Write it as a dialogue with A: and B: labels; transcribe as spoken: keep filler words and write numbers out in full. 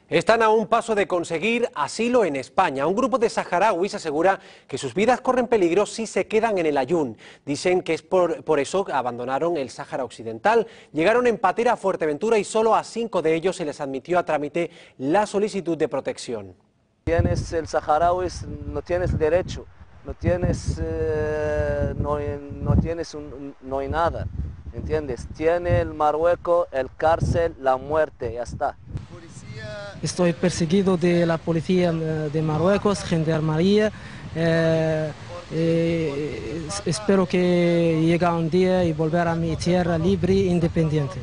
A: Están a un paso de conseguir asilo en España. Un grupo de saharauis asegura que sus vidas corren peligro si se quedan en el Aaiún. Dicen que es por, por eso que abandonaron el Sáhara Occidental. Llegaron en patera a Fuerteventura y solo a cinco de ellos se les admitió a trámite la solicitud de protección.
B: Tienes el saharaui, no tienes derecho, no tienes, eh, no, no tienes un, no hay nada, ¿entiendes? Tiene el Marruecos, el cárcel, la muerte, ya está.
C: Estoy perseguido de la policía de Marruecos, gendarmería. Eh, eh, espero que llegue un día y volver a mi tierra libre e independiente.